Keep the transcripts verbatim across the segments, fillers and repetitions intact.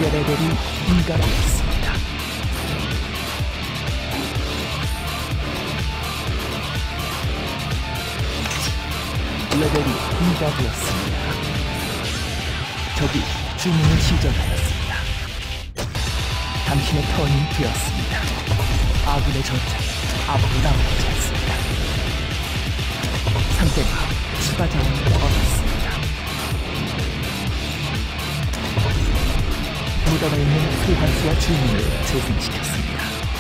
적의 레벨이 불가되었습니다. 레벨이 불가되었습니다. 적이 주문을 시전하였습니다. 당신의 턴이 되었습니다. 아군의 전장이 아무도 남지 않습니다. 상대가 추가 자원을 얻었습니다. 묻어나 있는 소환수와 주문을 재생시켰습니다.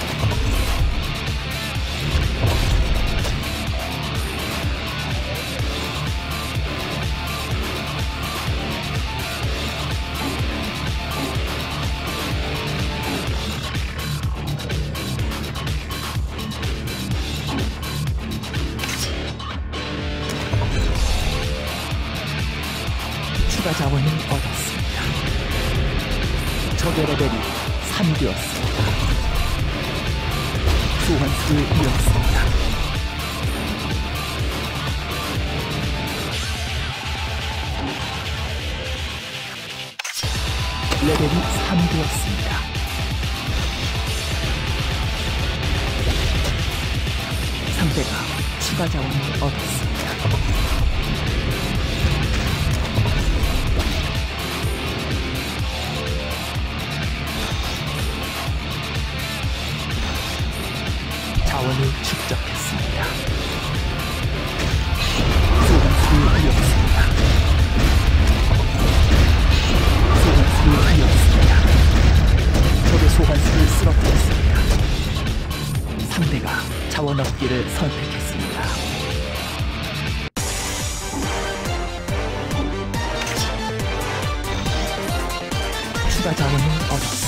추가 자원을 얻었습니다. 적의 레벨이 삼이 되었습니다. 소환수를 이었습니다. 레벨이 삼이 되었습니다. 상대가 추가 자원을 얻었습니다. 자원을 축적했습니다. 소환수를 이었습니다. 소환수를 이었습니다. 적의 소환수를 쓰러뜨렸습니다. 상대가 자원 얻기를 선택했습니다. 추가 자원을 얻었습니다.